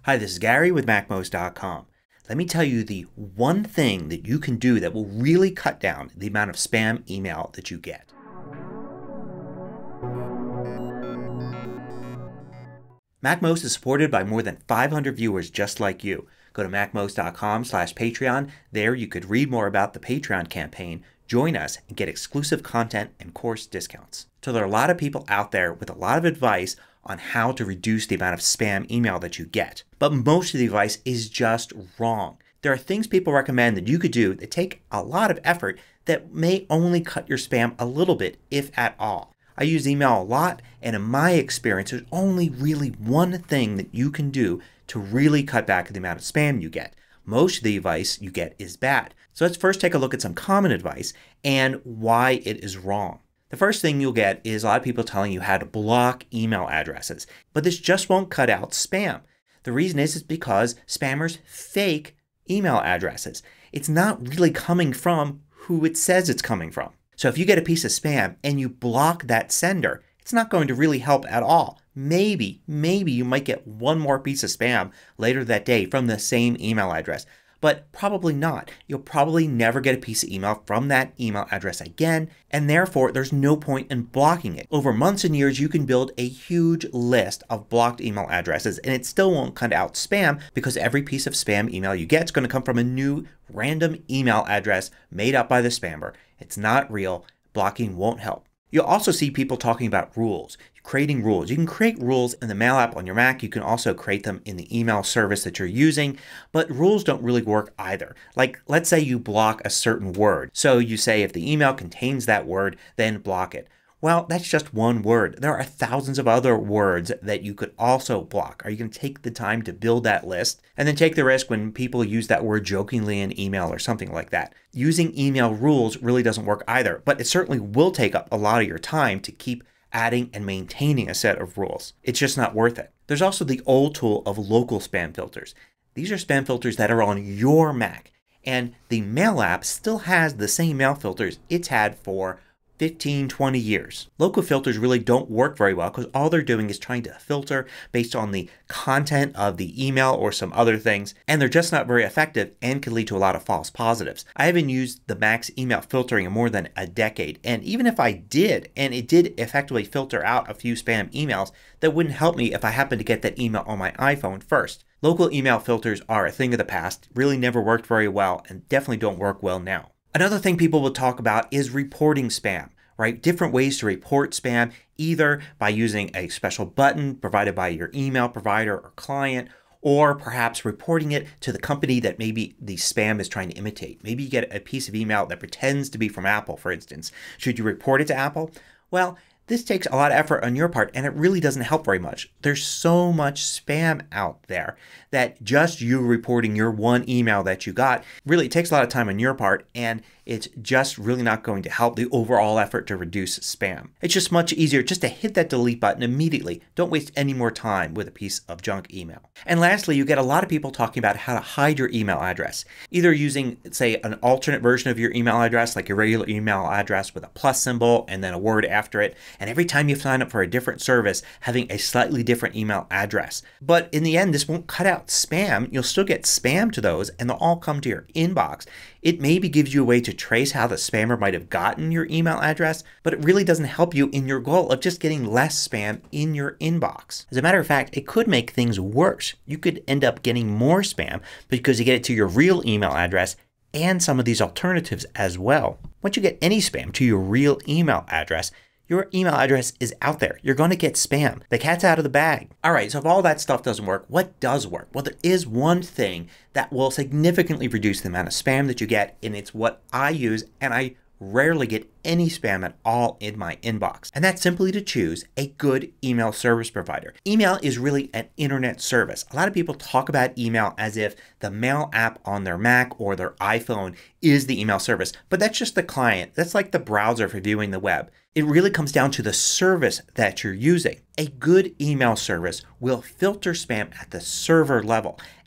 Hi, this is Gary with MacMost.com. Let me tell you the one thing that you can do that will really cut down the amount of spam email that you get. MacMost is supported by more than 500 viewers just like you. Go to MacMost.com/Patreon. There you could read more about the Patreon campaign, join us, and get exclusive content and course discounts. So there are a lot of people out there with a lot of advice on how to reduce the amount of spam email that you get. But most of the advice is just wrong. There are things people recommend that you could do that take a lot of effort that may only cut your spam a little bit, if at all. I use email a lot, and in my experience there's only really one thing that you can do to really cut back the amount of spam you get. Most of the advice you get is bad. So let's first take a look at some common advice and why it is wrong. The first thing you'll get is a lot of people telling you how to block email addresses. But this just won't cut out spam. The reason is because spammers fake email addresses. It's not really coming from who it says it's coming from. So if you get a piece of spam and you block that sender, it's not going to really help at all. Maybe you might get one more piece of spam later that day from the same email address. But probably not. You'll probably never get a piece of email from that email address again, and therefore there's no point in blocking it. Over months and years you can build a huge list of blocked email addresses and it still won't cut out spam because every piece of spam email you get is going to come from a new random email address made up by the spammer. It's not real. Blocking won't help. You'll also see people talking about rules. Creating rules. You can create rules in the Mail app on your Mac. You can also create them in the email service that you're using. But rules don't really work either. Like let's say you block a certain word. So you say if the email contains that word, then block it. Well, that's just one word. There are thousands of other words that you could also block. Are you going to take the time to build that list and then take the risk when people use that word jokingly in email or something like that? Using email rules really doesn't work either, but it certainly will take up a lot of your time to keep adding and maintaining a set of rules. It's just not worth it. There's also the old tool of local spam filters. These are spam filters that are on your Mac, and the Mail app still has the same mail filters it's had for 15-20 years. Local filters really don't work very well because all they're doing is trying to filter based on the content of the email or some other things, and they're just not very effective and can lead to a lot of false positives. I haven't used the Mac's email filtering in more than a decade, and even if I did and it did effectively filter out a few spam emails, that wouldn't help me if I happened to get that email on my iPhone first. Local email filters are a thing of the past, really never worked very well, and definitely don't work well now. Another thing people will talk about is reporting spam, right? Different ways to report spam, either by using a special button provided by your email provider or client, or perhaps reporting it to the company that maybe the spam is trying to imitate. Maybe you get a piece of email that pretends to be from Apple, for instance. Should you report it to Apple? Well, this takes a lot of effort on your part and it really doesn't help very much. There's so much spam out there that just you reporting your one email that you got really takes a lot of time on your part, and it's just really not going to help the overall effort to reduce spam. It's just much easier just to hit that delete button immediately. Don't waste any more time with a piece of junk email. And lastly, you get a lot of people talking about how to hide your email address. Either using, say, an alternate version of your email address, like your regular email address with a plus symbol and then a word after it, and every time you sign up for a different service having a slightly different email address. But in the end this won't cut out spam. You'll still get spam to those and they'll all come to your inbox. It maybe gives you a way to trace how the spammer might have gotten your email address, but it really doesn't help you in your goal of just getting less spam in your inbox. As a matter of fact, it could make things worse. You could end up getting more spam because you get it to your real email address and some of these alternatives as well. Once you get any spam to your real email address, your email address is out there. You're going to get spam. The cat's out of the bag. Alright, so if all that stuff doesn't work, what does work? Well, there is one thing that will significantly reduce the amount of spam that you get, and it's what I use, and I rarely get any spam at all in my inbox. And that's simply to choose a good email service provider. Email is really an internet service. A lot of people talk about email as if the Mail app on their Mac or their iPhone is the email service. But that's just the client. That's like the browser for viewing the web. It really comes down to the service that you're using. A good email service will filter spam at the server level.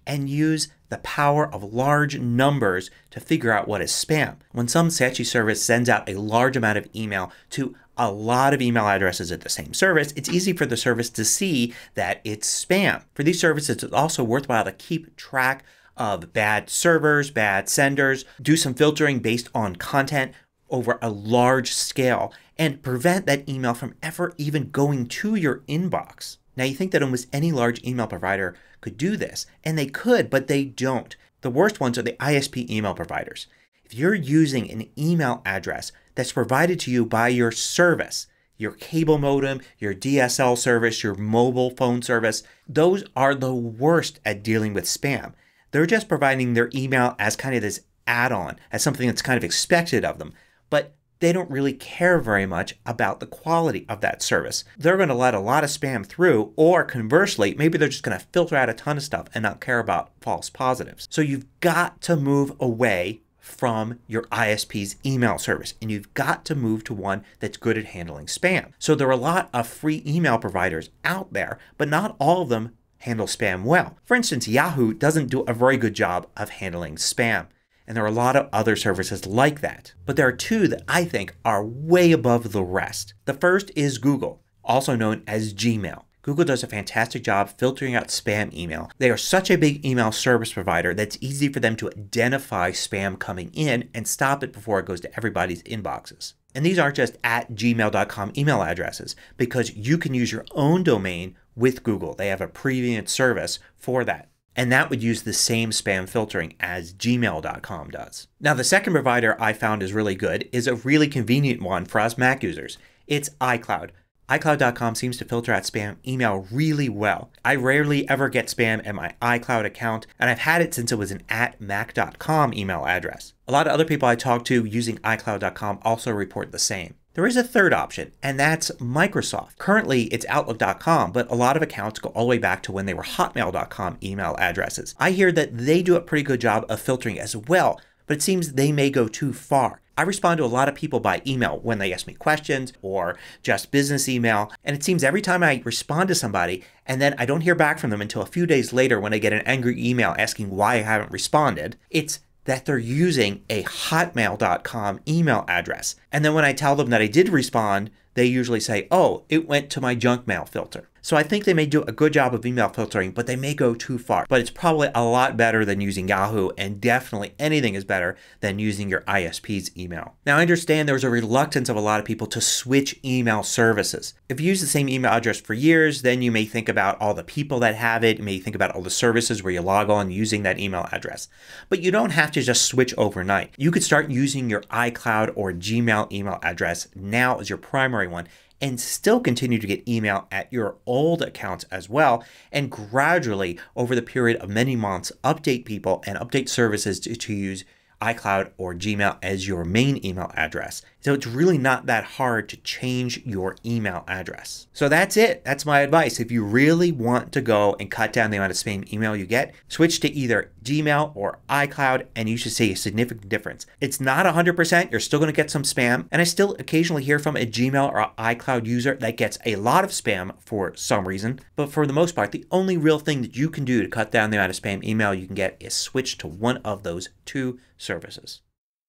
and use the power of large numbers to figure out what is spam. When some sketchy service sends out a large amount of email to a lot of email addresses at the same service, it's easy for the service to see that it's spam. For these services, it's also worthwhile to keep track of bad servers, bad senders, do some filtering based on content over a large scale, and prevent that email from ever even going to your inbox. Now you think that almost any large email provider could do this, and they could, but they don't. The worst ones are the ISP email providers. If you're using an email address that's provided to you by your service, your cable modem, your DSL service, your mobile phone service, those are the worst at dealing with spam. They're just providing their email as kind of this add-on, as something that's kind of expected of them. But they don't really care very much about the quality of that service. They're going to let a lot of spam through, or conversely, maybe they're just going to filter out a ton of stuff and not care about false positives. So you've got to move away from your ISP's email service, and you've got to move to one that's good at handling spam. So there are a lot of free email providers out there, but not all of them handle spam well. For instance, Yahoo doesn't do a very good job of handling spam. And there are a lot of other services like that. But there are two that I think are way above the rest. The first is Google, also known as Gmail. Google does a fantastic job filtering out spam email. They are such a big email service provider that it's easy for them to identify spam coming in and stop it before it goes to everybody's inboxes. And these aren't just at gmail.com email addresses, because you can use your own domain with Google. They have a premium service for that. And that would use the same spam filtering as gmail.com does. Now the second provider I found is really good is a really convenient one for us Mac users. It's iCloud. iCloud.com seems to filter out spam email really well. I rarely ever get spam at my iCloud account, and I've had it since it was an @mac.com email address. A lot of other people I talk to using iCloud.com also report the same. There is a third option, and that's Microsoft. Currently it's Outlook.com, but a lot of accounts go all the way back to when they were Hotmail.com email addresses. I hear that they do a pretty good job of filtering as well, but it seems they may go too far. I respond to a lot of people by email when they ask me questions or just business email, and it seems every time I respond to somebody and then I don't hear back from them until a few days later when I get an angry email asking why I haven't responded, it's that they're using a hotmail.com email address. And then when I tell them that I did respond, they usually say, oh, it went to my junk mail filter. So I think they may do a good job of email filtering, but they may go too far. But it's probably a lot better than using Yahoo, and definitely anything is better than using your ISP's email. Now I understand there's a reluctance of a lot of people to switch email services. If you use the same email address for years, then you may think about all the people that have it. You may think about all the services where you log on using that email address. But you don't have to just switch overnight. You could start using your iCloud or Gmail email address now as your primary one, and still continue to get email at your old accounts as well, and gradually over the period of many months update people and update services to use iCloud or Gmail as your main email address. So it's really not that hard to change your email address. So that's it. That's my advice. If you really want to go and cut down the amount of spam email you get, switch to either Gmail or iCloud and you should see a significant difference. It's not 100%. You're still going to get some spam, and I still occasionally hear from a Gmail or iCloud user that gets a lot of spam for some reason. But for the most part, the only real thing that you can do to cut down the amount of spam email you can get is switch to one of those two services.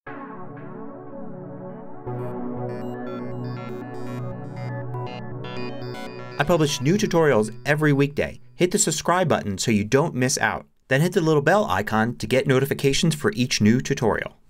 I publish new tutorials every weekday. Hit the subscribe button so you don't miss out. Then hit the little bell icon to get notifications for each new tutorial.